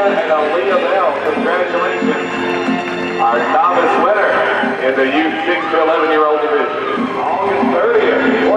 and Aaliyah Bell. Congratulations. Our novice winner in the youth 6 to 11-year-old division. August 30th.